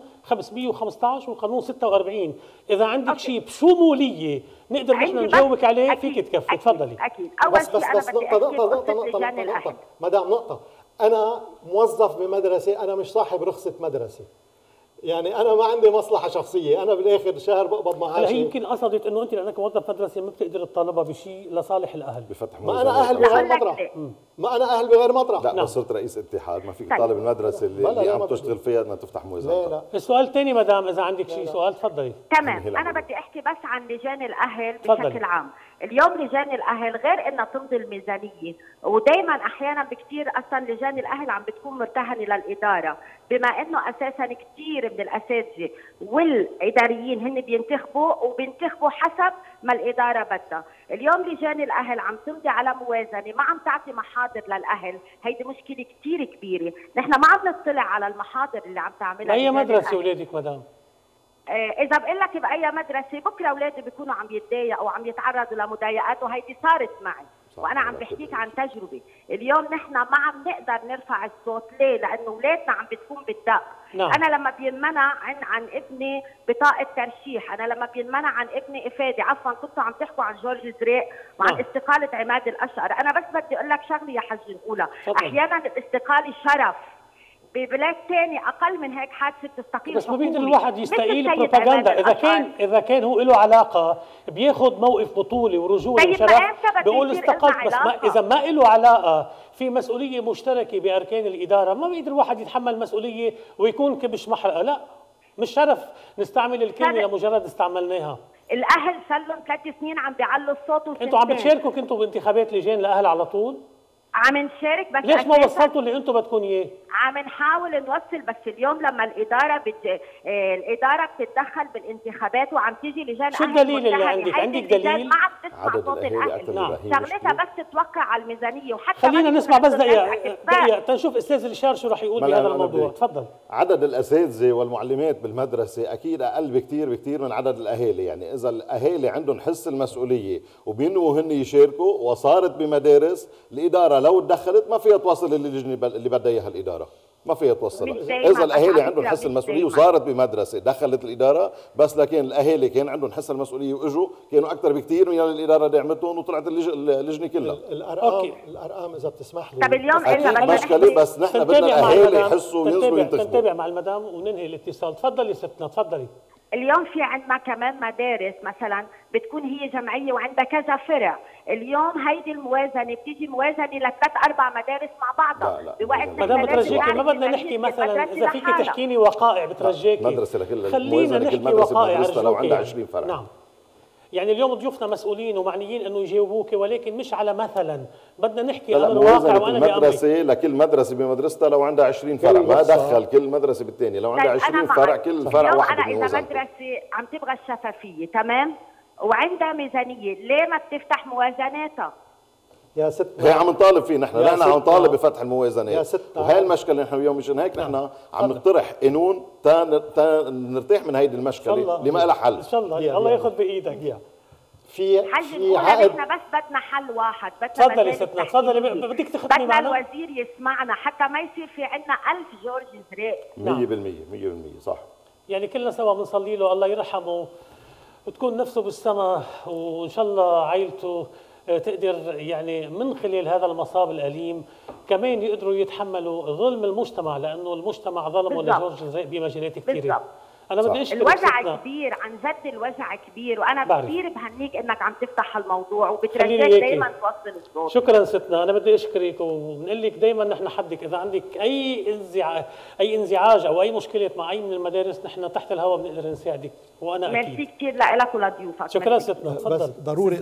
A: 515 وقانون 46. اذا عندك شيء بشموليه نقدر نحن نجاوبك عليه فيك تكفي. تفضلي.
F: اكيد. اول شيء انا بدي
D: نقطه مدام نقطه. انا موظف بمدرسه، انا مش صاحب رخصه مدرسه. يعني انا ما عندي مصلحه شخصيه، انا بالاخر شهر بقبض معاشي.
A: هلا هي يمكن قصدت انه انت لانك موظف مدرسه ما بتقدر تطالبها بشيء لصالح الاهل.
C: بفتح
D: ما انا اهل بغير مطرح. ما انا اهل بغير مطرح.
C: لا بس صرت رئيس اتحاد ما فيك تطالب المدرسه اللي عم تشتغل فيها انها تفتح موازنتها.
D: لا.
A: السؤال الثاني مدام اذا عندك شيء سؤال تفضلي.
F: تمام. انا بدي احكي بس عن لجان الاهل بشكل عام. اليوم لجان الاهل غير انها تمضي الميزانيه، ودائما احيانا بكثير اصلا لجان الاهل عم بتكون مرتهنه للاداره، بما انه اساسا كثير من الاساتذه والاداريين هن بينتخبوا حسب ما الاداره بدها. اليوم لجان الاهل عم تمضي على موازنه ما عم تعطي محاضر للاهل، هيدي مشكله كثير كبيره. نحن ما عم نطلع على المحاضر اللي عم تعملها.
A: باي مدرسه اولادك مدام؟
F: إذا بقول لك بأي مدرسة بكرة أولادي بيكونوا عم يتضايقوا أو عم يتعرضوا لمضايقات، وهيدي صارت معي وأنا عم بحكيك عن تجربة. اليوم نحن ما عم نقدر نرفع الصوت. ليه؟ لأنه أولادنا عم بتكون بالدق.
A: نعم.
F: أنا لما بينمنع عن ابني بطاقة ترشيح، أنا لما بينمنع عن ابني إفادة، عفوا كنتوا عم تحكوا عن جورج زريق وعن استقالة عماد الأشقر. أنا بس بدي أقول لك شغلة يا حج نقولها، أحيانا الاستقالة شرف. ببلاد ثاني اقل من هيك حادثه بتستقيل.
A: بس ما بيقدر الواحد يستقيل بروباغندا. اذا كان هو له علاقه بياخذ موقف بطوله ورجوله وشرف بيقول استقلت. بس اذا ما له علاقه في مسؤوليه مشتركه باركان الاداره ما بيقدر الواحد يتحمل مسؤوليه ويكون كبش محرقه. لا مش شرف نستعمل الكلمه لمجرد استعملناها.
F: الاهل صار لهم 3 سنين عم بيعلوا الصوت.
A: انتوا عم بتشاركوا كنتوا بانتخابات لجان الاهل على طول؟
F: عم نشارك بس
A: ليش ما وصلتوا اللي انتم بدكم اياه؟
F: عم نحاول نوصل. بس اليوم لما الاداره بتتدخل بالانتخابات وعم تيجي لجان
A: شو الدليل اللي عندك؟ عندك دليل؟
F: ما عم تسمع صوت الاهل.
A: نعم.
F: شغلتها بس تتوقع على الميزانيه. وحتى
A: خلينا نسمع بس دقيقه تنشوف استاذ الشار شو رح يقول بهذا الموضوع. تفضل.
C: عدد الاساتذه والمعلمات بالمدرسه اكيد اقل بكثير من عدد الاهالي. يعني اذا الاهالي عندهم حس المسؤوليه وبينوا هن يشاركوا وصارت بمدارس الاداره لو تدخلت ما فيها توصل اللجنه اللي بدها اياها الاداره، ما فيها توصلها. اذا الاهالي عندهم حس المسؤوليه وصارت بمدرسه دخلت الاداره، بس لكن الاهالي كان عندهم حس المسؤوليه واجوا كانوا اكثر بكثير من الاداره دعمتهم وطلعت اللجنه كلها.
D: الارقام اذا بتسمح لي.
F: طب اليوم
C: اكيد مشكله، بس نحن بدنا الاهالي يحسوا وينزلوا ينتخبوا.
A: نتابع مع المدام وننهي الاتصال. تفضلي ستنا، تفضلي.
F: اليوم في عندنا كمان مدارس مثلا بتكون هي جمعيه وعندها كذا فرع، اليوم هيدي الموازنه بتيجي موازنه لثلاث اربع مدارس مع بعضها
A: بوقت مدام بترجيكي ما بدنا نحكي مثلا اذا فيك تحكيني وقائع بترجيكي
C: مدرسه لكل
A: خلينا نحكي وقائع
C: لو عندها 20 فرع.
A: نعم يعني اليوم ضيوفنا مسؤولين ومعنيين انه يجاوبوك، ولكن مش على مثلا بدنا نحكي امر واقع. وانا
C: مدرسه لكل مدرسه بمدرستها لو عندها 20 فرع، ما دخل كل مدرسه بالثاني. لو عندها 20 فرع كل فرع واحد.
F: انا اذا مدرسه عم تبغى الشفافيه تمام وعندها ميزانيه، ليه ما بتفتح موازناتها؟
D: يا ست
C: هي عم نطالب فيه نحن عم نطالب بفتح الموازنات، وهي المشكله نحن اليوم مشان هيك نحن عم نقترح قانون نرتاح من هيدي المشكله اللي ما لها حل.
A: ان شاء الله الله ياخذ بايدك.
F: في عقد احنا بس بدنا حل واحد.
A: تفضلي ستنا، تفضلي بدك تختمي معنا.
F: بدنا الوزير يسمعنا حتى ما يصير في عندنا 1000 جورج زريق.
C: 100% صح.
A: يعني كلنا سوا بنصلي له الله يرحمه وتكون نفسه بالسماء، وان شاء الله عائلته تقدر يعني من خلال هذا المصاب الأليم كمان يقدروا يتحملوا ظلم المجتمع، لأنه المجتمع ظلمه لجورج زريق بمجالات كثيرة. أنا بدي أشكرك.
F: الوجع كبير، عن جد الوجع كبير، وأنا كثير بهنيك إنك عم تفتح هالموضوع وبترجاك دائما توصل الصوت.
A: شكرا ستنا، أنا بدي أشكرك وبنقول لك دائما نحن حدك، إذا عندك أي انزعاج أو أي مشكلة مع أي من المدارس نحن تحت الهواء بنقدر نساعدك، وأنا أكيد.
F: ميرسي كثير لك ولضيوفك.
A: شكرا ستنا. تفضل.
D: بس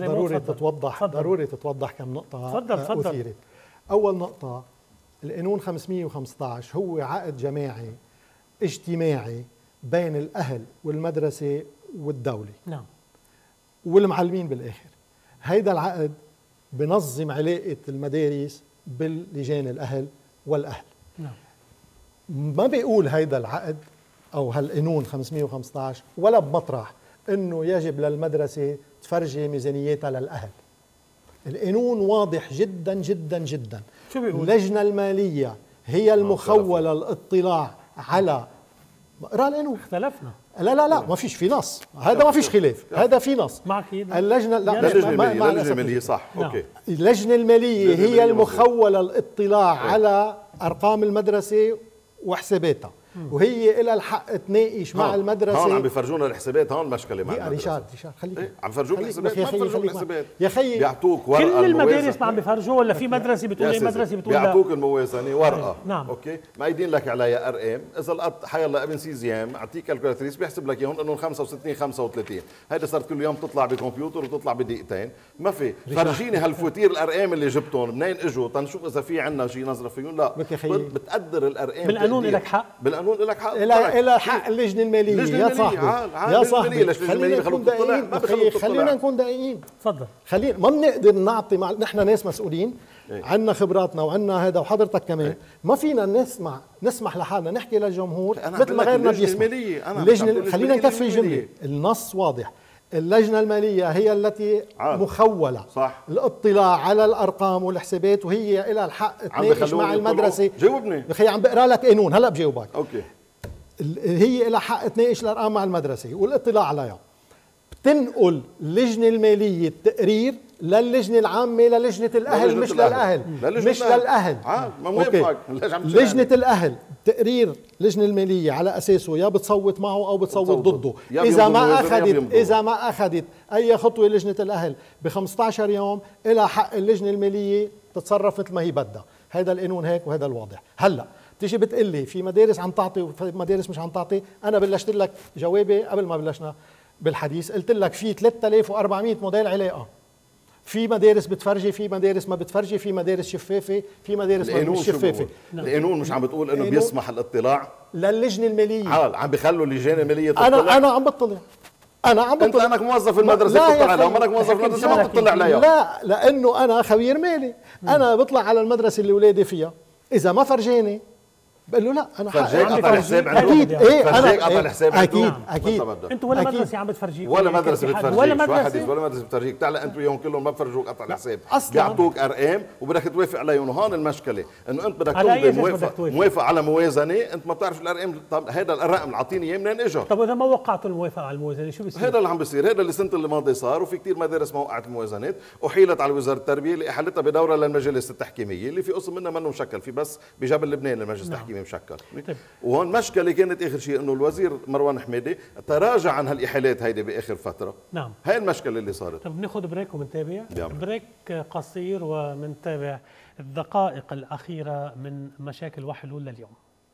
D: ضروري تتوضح كم نقطة أثيرت. أول نقطة، القانون 515 هو عقد جماعي اجتماعي بين الأهل والمدرسة والدولة.
A: نعم.
D: والمعلمين بالآخر. هيدا العقد بنظم علاقة المدارس باللجان الأهل والأهل.
A: نعم.
D: ما بيقول هيدا العقد أو هالقانون 515 ولا بمطرح إنه يجب للمدرسة تفرجي ميزانيتها للأهل. القانون واضح جدا جدا جدا.
A: شو بيقول؟
D: اللجنة المالية هي المخولة الاطلاع على اقرا القانون.
A: اختلفنا.
D: لا ما فيش في نص، هذا ما فيش خلاف، هذا في نص.
A: معك
D: اللجنة
C: اللجنة المالية صح. اوكي.
D: اللجنة المالية هي المخولة الاطلاع على ارقام المدرسة وحساباتها، وهي لها الحق تناقش مع المدرسه.
C: هون عم بيفرجونا الحسابات، هون المشكله مع المدرسه.
D: ريشارد خليك
C: عم بيفرجوك الحسابات، ما بيفرجوك الحسابات
D: يا خيي.
C: بيعطوك ورقه.
A: كل المدارس ما عم بيفرجوا ولا في مدرسه بتقول ايه مدرسه بتقول لا؟
C: بيعطوك الموازنه ورقه.
A: نعم.
C: اوكي، مايدين لك عليها ارقام، اذا لقط حيلا ابن سيزيام اعطيك كالكولاتريس بيحسب لك اياهم انه 65 35. هيدا صارت كل يوم تطلع بكمبيوتر وتطلع بدقيقتين، ما في فرجيني هالفواتير الارقام اللي جبتهم منين اجوا تنشوف اذا في عندنا شيء نظره فيهم. لا بتقدر الارقام.
A: بالقانون لك حق،
C: بالقانون لك حق،
D: إلى حق اللجنة المالية. يا صاحبي خلينا نكون دقيقين.
A: تفضل.
D: خلينا ما بنقدر نعطي نحن ناس مسؤولين، عندنا خبراتنا وعندنا هذا وحضرتك كمان، ما فينا نسمح لحالنا نحكي للجمهور مثل ما غيرنا بيسمع. خلينا نكفي جملة، النص واضح. اللجنة المالية هي التي مخولة الاطلاع على الأرقام والحسابات، وهي لها الحق تناقش مع المدرسة.
C: جاوبني
D: بخي، عم بقرا لك قانون هلا بجاوبك.
C: اوكي.
D: هي لها حق تناقش الارقام مع المدرسه والاطلاع عليها. بتنقل اللجنه الماليه التقرير للجنه العامه للجنه الاهل، مش للاهل. مش للاهل. لجنه الاهل تقرير اللجنه الماليه على اساسه يا بتصوت معه او بتصوت ضده. اذا ما اخذت اي خطوه لجنه الاهل ب 15 يوم لها حق اللجنه الماليه تتصرف مثل ما هي بدها. هذا القانون هيك وهذا الواضح. هلا تيجي بتقول لي في مدارس عم تعطي وفي مدارس مش عم تعطي. انا بلشت لك جوابي قبل ما بلشنا بالحديث، قلت لك في 3400 موديل علاقه. في مدارس بتفرجي، في مدارس ما بتفرجي، في مدارس شفافه، في مدارس مش شفافه.
C: القانون مش عم بتقول انه بيسمح الاطلاع
D: للجنه الماليه.
C: عم بيخلوا اللجان الماليه تطلع.
D: انا عم بطلع. انت
C: لانك موظف المدرسه بتطلع عليها، ومرك موظف المدرسه ما بتطلع عليها.
D: لا، لانه انا خبير مالي. انا بطلع على المدرسه اللي اولادي فيها، اذا ما فرجاني بقول له لا انا
C: فرجيك قطع الحساب عنده
D: اكيد ايه انا
C: قطع الحساب
D: اكيد اكيد
A: انتوا ولا مدرسه عم بتفرجيك
C: ولا مدرسه بتفرجيك
A: ولا مدرسه
C: بتفرجيك تعال انتوا وياهم كلهم ما بفرجوك قطع الحساب بيعطوك ارقام وبدك توافق عليهم وهون المشكله انه انت بدك تمضي موافق على موازنه انت ما بتعرف الارقام. طب هذا الرقم اللي اعطيني اياه منين اجى؟
A: طب اذا ما وقعتوا الموافقه على الموازنه شو بيصير؟
C: هذا اللي عم بيصير. هذا اللي السنه اللي ماضيه صار وفي كثير مدارس ما وقعت الموازنات وحيلت على وزاره التربيه اللي احالتها بدورها للمجالس التحكيميه اللي في قسم منها منه مشكل في بس بجبل لبنان المجلس التحكيمي مشكل. وهون مشكله كانت اخر شيء انه الوزير مروان حميدي تراجع عن هالاحالات هيدي باخر فتره.
A: نعم
C: هاي المشكله اللي صارت.
A: طب بناخذ بريك وبنتابع بريك قصير وبنتابع الدقائق الاخيره من مشاكل وحلول لليوم.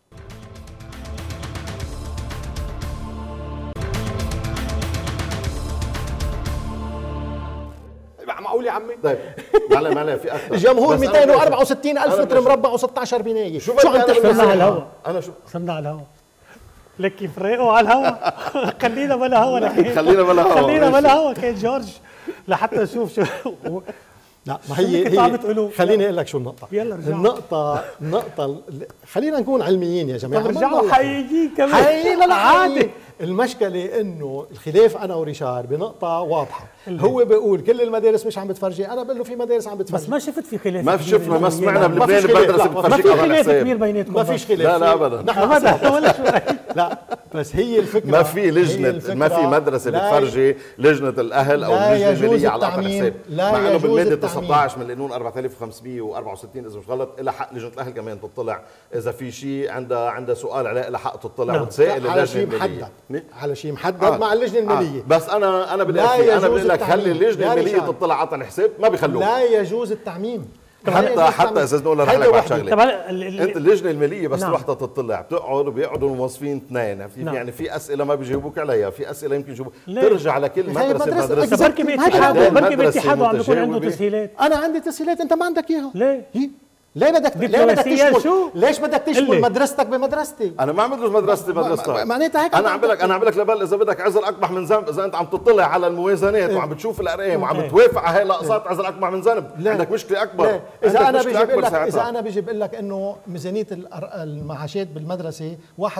D: معقول يا عمي؟
C: طيب معلش في اكثر
D: الجمهور 264,000 متر مربع و16 بنايه شو عم تحكي؟
A: صرنا على الهواء
C: انا شو
A: صرنا على الهواء لك كيف رايقوا على الهواء خلينا بلا هوا
C: خلينا
A: بلا هوا كان جورج لحتى نشوف شو
D: لا ما هي خليني اقول لك شو النقطة.
A: يلا رجعوا.
D: النقطة خلينا نكون علميين يا جماعة.
A: رجعوا حقيقيين كمان.
D: حقيقي عادي. المشكلة انه الخلاف انا وريشار بنقطة واضحة. هو بيقول كل المدارس مش عم بتفرجي، انا بقول له في مدارس عم بتفرجي.
A: بس ما شفت في خلاف.
C: ما شفنا ما سمعنا بلبنان المدرسة بتفرجي.
A: ما في خلاف كبير بيناتكم.
D: ما فيش خلاف.
C: لا ابدا.
A: نحن ولا شوي.
D: لا بس هي الفكرة
C: ما في لجنة ما في مدرسة بتفرجي لجنة الاهل او اللجنة المالية على قطع الحساب. مع انه بالمادة 19 من القانون 4564 اذا مش غلط لها حق لجنة الاهل كمان تطلع اذا في شيء عندها سؤال عليه لها حق تطلع وتسائل اللجنة المالية.
D: على شيء محدد مع اللجنة المالية.
C: بس انا بقول لك خلي اللجنة المالية تطلع على الحساب ما بيخلوه.
D: لا يجوز التعميم.
C: حتى اساس نقول رح لك واحد شغله. انت اللجنه الماليه بس
D: نعم.
C: وحده تطلع بيقعدوا الموظفين اثنين نعم. يعني في اسئله ما بيجاوبوك عليها في اسئله يمكن يجاوبوك ترجع لكل مدرسه
A: بركي باتحاد عم بيكون عنده تسهيلات.
D: انا عندي تسهيلات انت ما عندك اياها.
A: ليه بدك
D: تشمل ليش بدك تشمل مدرستك بمدرستي؟
C: انا ما عم بدرس مدرستي بمدرستك.
D: معناتها هيك
C: انا عم بقول لك لبل اذا بدك عذر اقبح من ذنب اذا انت عم تطلع على الموازنات وعم بتشوف الارقام وعم بتوافق على هاي الاقساط عذر اقبح من ذنب. عندك مشكله اكبر.
D: اذا انا بيجي بقول لك انه ميزانيه المعاشات بالمدرسه 81.2%،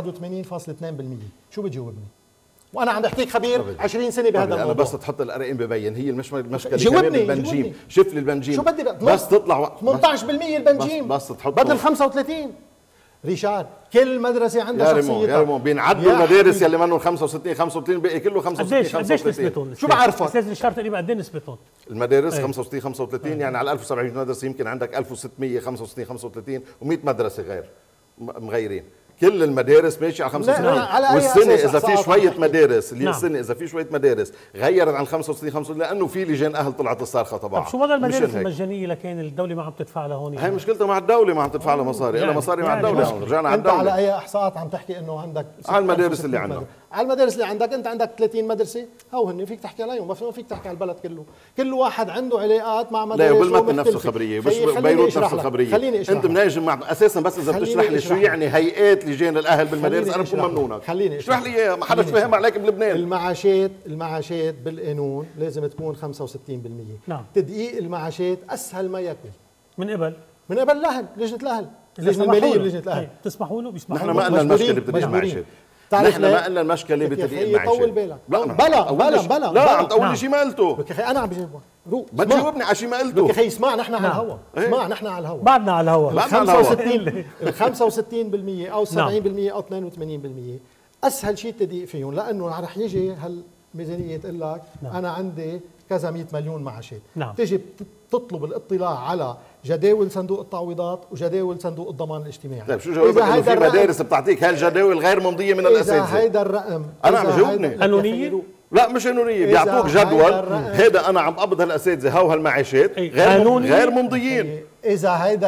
D: شو بتجاوبني؟ وانا عم بحكيك خبير 20 سنه بهذا الموضوع.
C: انا بس تحط الارقام ببين هي المشكله كمان بالبنجيم. شوف لي البنجيم
D: شو بدي
C: بس تطلع
D: 18% البنجيم
C: بس تحط
D: بدل 35. ريشار كل مدرسه عندها شخصيتها.
C: يا ريمو بينعدوا المدارس يلي منهم 65 باقي كله 65
A: قديش نسبتهم؟
D: شو بعرفك؟
A: استاذ ريشار تقريبا قد ايه نسبتهم؟
C: المدارس 65 يعني على 1700 مدرسه يمكن عندك 1600 35 و100 مدرسه غير مغيرين. كل المدارس ماشي على 65 والسنه اذا في شويه مدارس اللي السنه اذا في شويه مدارس غيرت عن 65 لانه في لجان اهل طلعت الصرخه تبعها.
A: طب شو وضع المدارس المجانيه لكن الدوله ما عم تدفع لها هون؟
C: هي مشكلتها مع الدوله ما عم تدفع لها مصاري الا مصاري مع الدوله. رجعنا على الدوله.
D: انت على اي احصاءات عم تحكي انه عندك
C: على المدارس اللي عندنا
D: على المدارس اللي عندك انت عندك 30 مدرسه هو هن فيك تحكي عليهم ما فيك تحكي على البلد كله. كل واحد عنده علاقات مع مدارس.
C: لا وبالمثل نفس الخبريه مش بيروت نفس الخبريه. انت مناجم مع اساسا بس اذا بتشرح لي شو يعني هيئات لجان الاهل بالمدارس انا بكون ممنونك.
D: خليني
C: اشرح لي اياها ما حدا فاهم عليك بلبنان.
D: المعاشات بالقانون لازم تكون 65%.
A: نعم.
D: تدقيق المعاشات اسهل ما يكون
A: من قبل
D: الاهل لجنه الاهل اللجنه الماليه ولجنه الاهل.
A: تسمحوا له بيسمحوا
C: له. نحن ما قلنا المشكله بتدقيق معاشات. نحن ما قلنا المشكله بتدقيق معاشات.
D: طول بالك.
C: بلا لا عم تقول لي شيء ما قلته.
D: بك اخي انا عم بجاوبك
C: ما تجاوبني على شيء ما قلته.
D: بك اخي اسمع نحن على الهوا. اسمع نحن على الهوا
A: بعدنا على الهوا.
D: ال 65% او 70% او 82% اسهل شيء التدقيق فيهم لانه رح يجي هالميزانيه تقول لك انا عندي كذا 100 مليون معاشات. تجي تطلب الاطلاع على جداول صندوق التعويضات وجداول صندوق الضمان الاجتماعي.
C: طيب شو جوابك انه في مدارس بتعطيك هالجداول غير ممضيه من الاساتذه؟
D: اذا هيدا الرقم
C: انا عم جاوبني
A: قانونيه؟
C: لا مش قانونيه بيعطوك جدول هيدا انا عم بقبض هالاساتذه هو هالمعاشات غير ممضيين.
D: اذا هيدا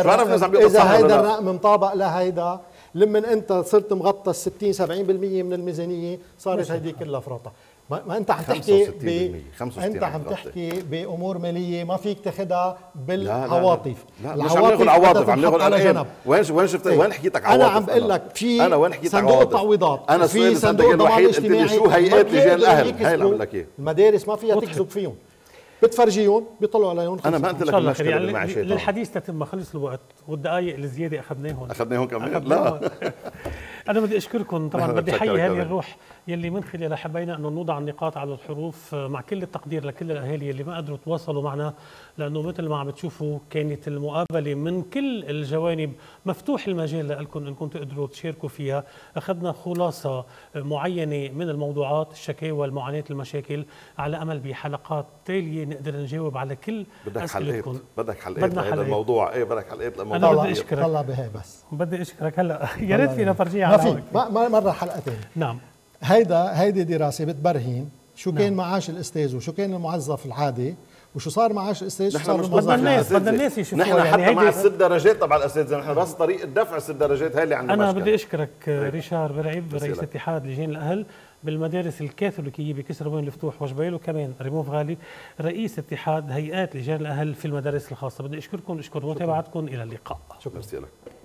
D: الرقم مطابق لهيدا لما انت صرت مغطى 60 70% من الميزانيه صارت هيدي كلها فرطه. ما انت عم تحكي انت عم تحكي بامور ماليه ما فيك تاخذها بالعواطف.
C: لا مش عم ناخذ عواطف عم ناخذ ارقام. وين شفت وين حكيتك عواطف؟
D: انا عم بقول لك في صندوق التعويضات
C: انا
D: في صندوق الضمان الاجتماعي
C: شو هيئات لجان الاهل هي اللي عم لك اياه.
D: المدارس ما فيها تكذب فيهم. بتفرجيهم بيطلعوا عليهم.
C: انا ما قلت لك المشكله
A: يعني
C: بالمعيشات
A: للحديث تتم خلص الوقت والدقائق الزياده اخذناهم
C: كمان. لا
A: انا بدي اشكركم طبعا، بدي احيي هذه الروح يلي من خلالها حبينا انه نوضع النقاط على الحروف، مع كل التقدير لكل الاهالي اللي ما قدروا يتواصلوا معنا، لانه مثل ما عم بتشوفوا كانت المقابله من كل الجوانب، مفتوح المجال لكم انكم تقدروا تشاركوا فيها. اخذنا خلاصه معينه من الموضوعات، الشكاوى، المعاناه، المشاكل، على امل بحلقات تاليه نقدر نجاوب على كل اسئلتكم.
C: بدك حلقات لهذا الموضوع. ايه بدك حلقات للموضوع.
A: انا بدي اشكرك.
D: طلع بهي بس
A: بدي اشكرك هلا يا ريت فينا ترجيع
D: ما في مره حلقتين.
A: نعم.
D: هيدي دراسه بتبرهن شو كان معاش الاستاذ وشو كان الموظف العادي وشو صار معاش الاستاذ وشو صار الموظف.
A: بدنا الناس يشوفوا.
C: نحن يعني حتى مع ال6 درجات تبع الاساتذه، نحن بس طريقه دفع 6 درجات هي اللي عندنا
A: انا
C: مشكلة.
A: بدي اشكرك ريشار برعيب رئيس اتحاد لجان الاهل بالمدارس الكاثوليكيه بكسروان الفتوح وجبيل، وكمان ريموف غالي رئيس اتحاد هيئات لجان الاهل في المدارس الخاصه. بدي اشكركم، اشكر متابعتكم، الى اللقاء.
C: شكرا لك.